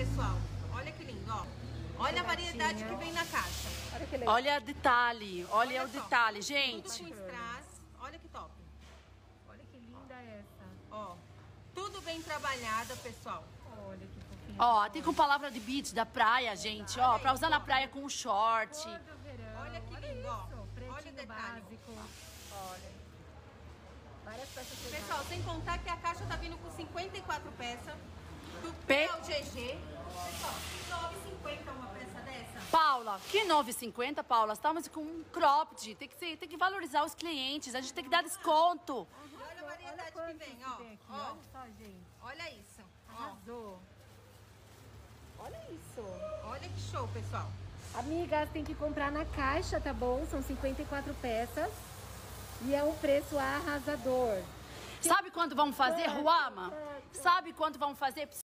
pessoal. Olha que lindo, ó. Olha a variedade que vem na caixa. Olha que legal. Olha detalhe, olha o só. detalhe, gente. Tudo com strass. Olha que top. Olha que linda essa. Ó, tudo bem trabalhado, pessoal. Olha que fofinha. Ó, tem com palavra de beach da praia, gente, ó, pra usar na praia com short. Cor do verão. Olha que lindo, ó. Isso, pretinho Olha o detalhe. básico. Olha. Várias peças legais. Pessoal, sem contar que a caixa tá vindo com 54 peças. Do Pe- P ao GG. Pessoal, 9,50 uma peça dessa. Paula, que 9,50, Paula? Estamos com um cropped, tem que valorizar os clientes, a gente tem que dar desconto. E olha a variedade que vem, ó. Tem aqui. Ó, Olha só, gente. olha isso. Ó, Arrasou. Olha isso. olha que show, pessoal. Amigas, tem que comprar na caixa, tá bom? São 54 peças. E é um preço arrasador. Sabe quanto vamos fazer, Ruama? Sabe quanto vamos fazer?